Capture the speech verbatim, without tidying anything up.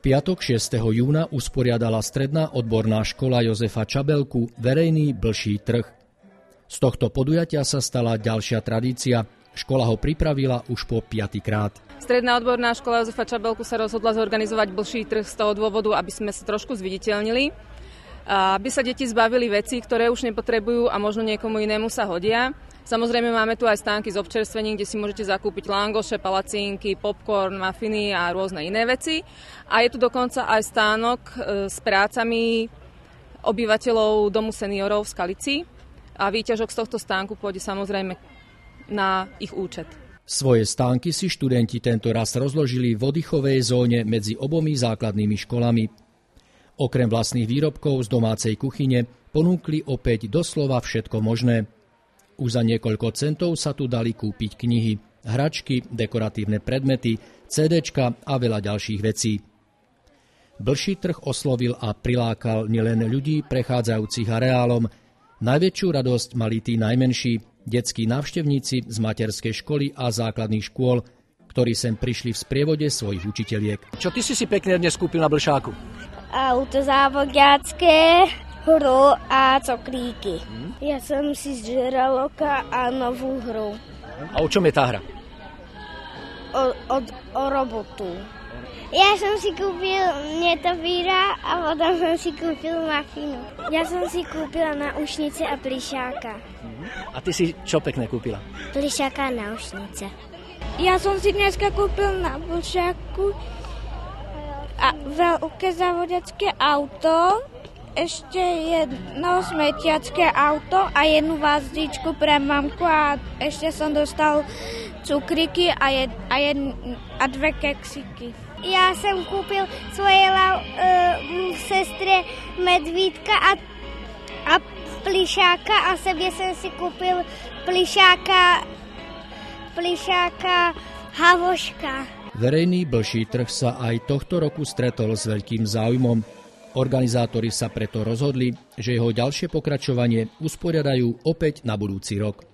piatok šiesteho júna usporiadala Stredná odborná škola Jozefa Čabelku verejný blší trh. Z tohto podujatia sa stala ďalšia tradícia. Škola ho pripravila už po piatykrát. Stredná odborná škola Jozefa Čabelku sa rozhodla zorganizovať blší trh z toho dôvodu, aby sme sa trošku zviditeľnili, aby sa deti zbavili vecí, ktoré už nepotrebujú a možno niekomu inému sa hodia. Samozrejme máme tu aj stánky z občerstvení, kde si môžete zakúpiť langoše, palacínky, popcorn, mafiny a rôzne iné veci. A je tu dokonca aj stánok s prácami obyvateľov domu seniorov v Skalici. A výťažok z tohto stánku pôjde samozrejme na ich účet. Svoje stánky si študenti tento raz rozložili v oddychovej zóne medzi obomi základnými školami. Okrem vlastných výrobkov z domácej kuchyne ponúkli opäť doslova všetko možné. Už za niekoľko centov sa tu dali kúpiť knihy, hračky, dekoratívne predmety, cédéčka a veľa ďalších vecí. Blší trh oslovil a prilákal nielen ľudí prechádzajúcich areálom. Najväčšiu radosť mali tí najmenší, detskí návštevníci z materskej školy a základných škôl, ktorí sem prišli v sprievode svojich učiteľiek. Čo ty si si pekne dnes kúpil na Blšáku? Auto závoďacké, hru a cokríky. Hmm? Ja som si z žraloka a novú hru. A o čom je tá hra? O, o, o robotu. Ja som si kúpil netovíra a potom som si kúpil mafinu. Ja som si kúpila náušnice a plišáka. Hmm. A ty si čo pekne kúpila? Plišáka a náušnice. Ja som si dneska kúpil na Blšáku a veľké závoďacké auto, ešte jedno smetiacké auto a jednu vazdičku pre mamku a ešte som dostal cukriky a, jed, a, jed, a dve keksiky. Ja som kúpil svojej uh, sestre medvídka a, a plišáka a sebe som si kúpil plišáka, plišáka havoška. Verejný blší trh sa aj tohto roku stretol s veľkým záujmom. Organizátori sa preto rozhodli, že jeho ďalšie pokračovanie usporiadajú opäť na budúci rok.